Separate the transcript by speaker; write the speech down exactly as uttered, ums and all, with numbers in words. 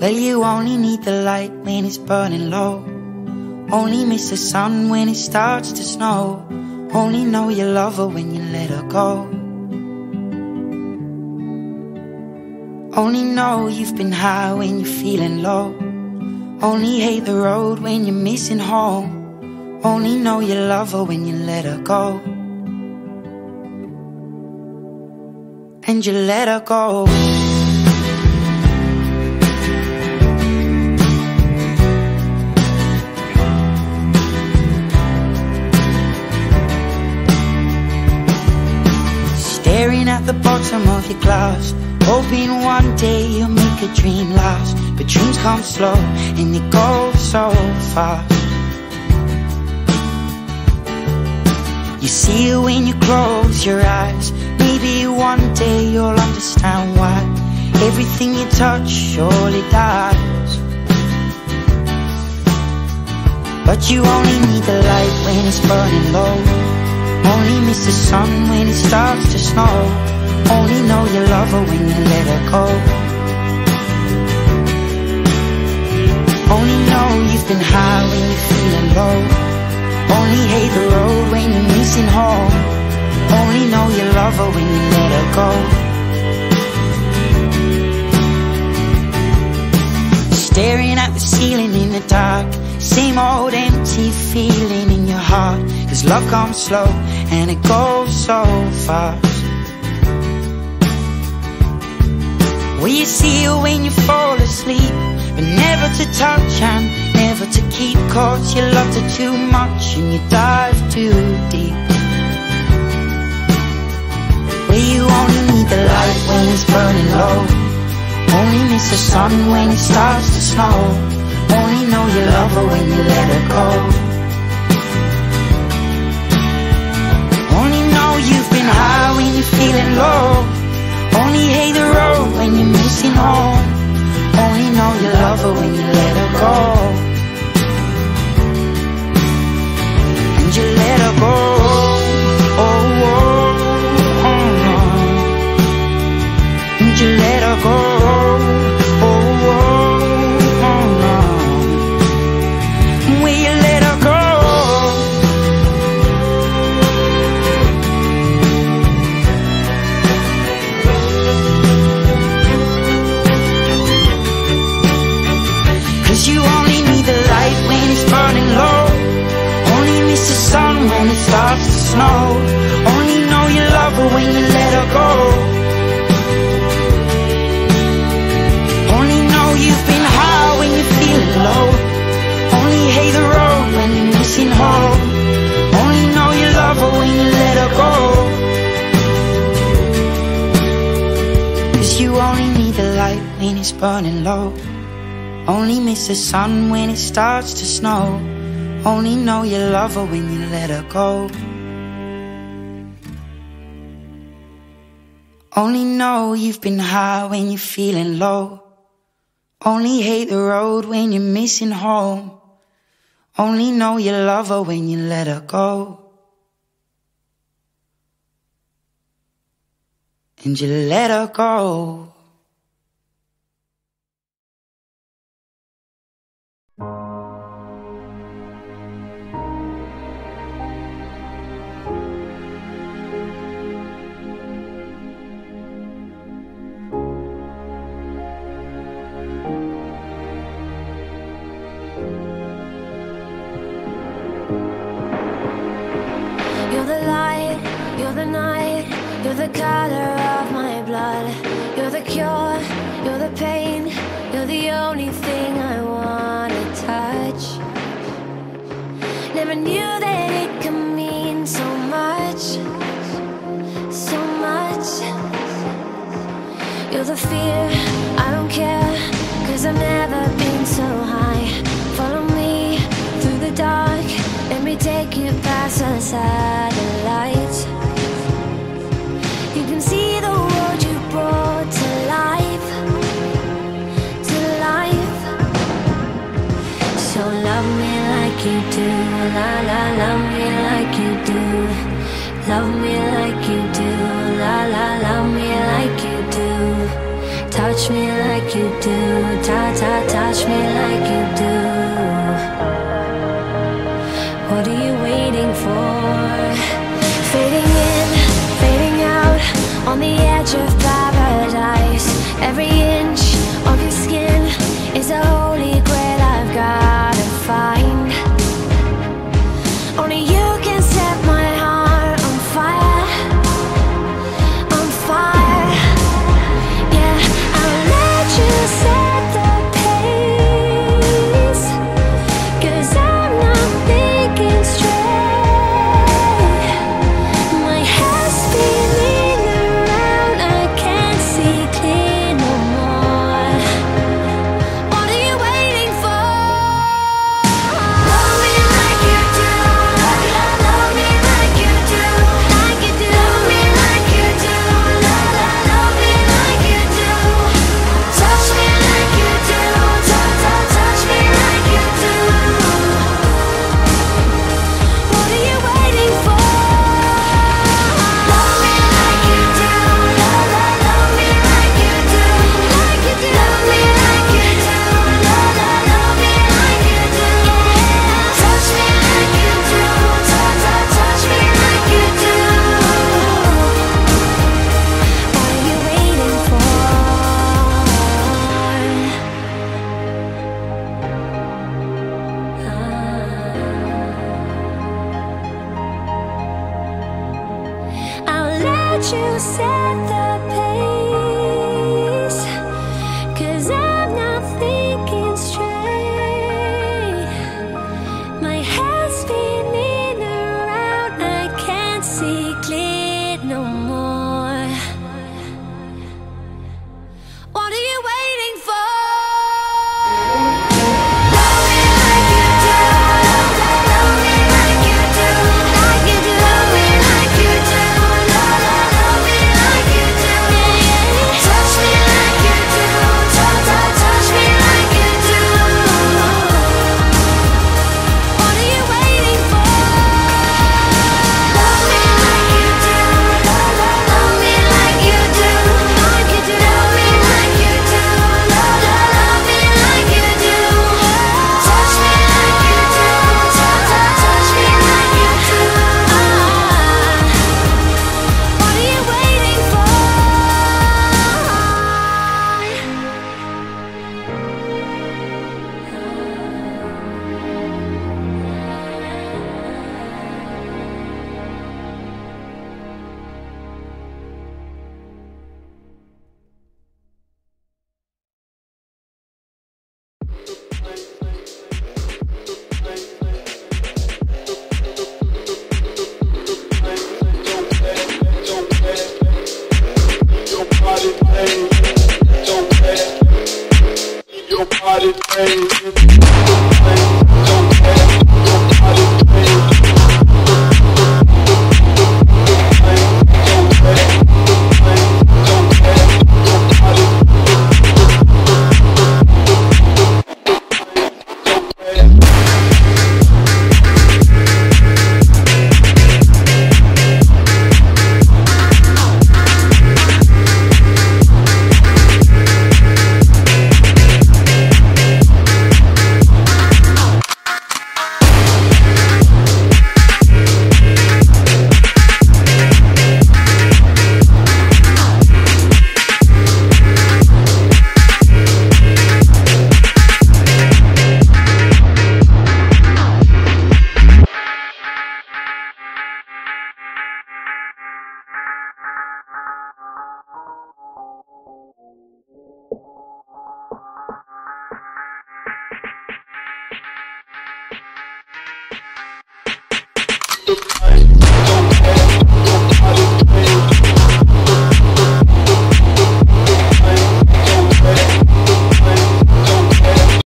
Speaker 1: Well, you only need the light when it's burning low. Only miss the sun when it starts to snow. Only know you love her when you let her go. Only know you've been high when you're feeling low. Only hate the road when you're missing home. Only know you love her when you let her go. And you let her go. Staring at the bottom of your glass, hoping one day you'll make a dream last. But dreams come slow and they go so fast. You see it when you close your eyes. Maybe one day you'll understand why everything you touch surely dies. But you only need the light when it's burning low. Only miss the sun when it starts to snow. Only know you love her when you let her go. Only know you've been high when you're feeling low. Only hate the road when you're missing home. Only know you love her when you let her go. Staring at the ceiling in the dark, same old empty feeling in your heart. Cause love comes slow and it goes so fast. Well, you see it when you fall asleep, but never to touch and never to keep. Cause you loved her too much and you dive too deep. Well, you only need the light when it's burning low. Only miss the sun when it starts to snow. Only know you love her when you let her go. Only know you've been high when you're feeling low. Only hate the road when you're missing home. Only know you love her when you let her go. And you let her go. Oh, oh, oh, oh. And you let her go. Oh, oh, oh, oh. Will you let her go? Cause you only need the light when it's burning low. Only miss the sun when it starts to snow. Only know you love her when you let her go. Only know you've been high when you're feeling low. Only hate the road when you're missing home. Only know you love her when you let her go. Cause you only need the light when it's burning low. Only miss the sun when it starts to snow. Only know you love her when you let her go. Only know you've been high when you're feeling low. Only hate the road when you're missing home. Only know you love her when you let her go. And you let her go.
Speaker 2: You're the night, you're the color of my blood. You're the cure, you're the pain. You're the only thing I wanna touch. Never knew that it could mean so much, so much. You're the fear, I don't care, cause I've never been so high. Follow me through the dark, let me take you past the satellites. You can see the world you brought to life, to life. So love me like you do, la la, love me like you do. Love me like you do, la la, love me like you do. Touch touch me like you do. Ta-ta, touch me like you do. What are you waiting for? Fading in, fading out, on the edge of paradise. Every inch of your skin is a holy grail I've gotta find. Only you can set my heart on fire, on fire. Yeah, I'll let you set the pace, 'cause I'm not thinking straight. My head's spinning around, I can't see clear no more. What are you waiting for? Love me like you do, love, love, love me like you do, like you do. Love me like you do, love, love, love me like you do. Touch me like you do, touch, touch, touch me like you do. What are you waiting for? Love me like you do, love, love, love me like you do, like you do. Love me like you do, love, love, love me like you do. Touch me like you do, touch, touch, touch me like you do. What are you waiting for? I'll let you set the pace.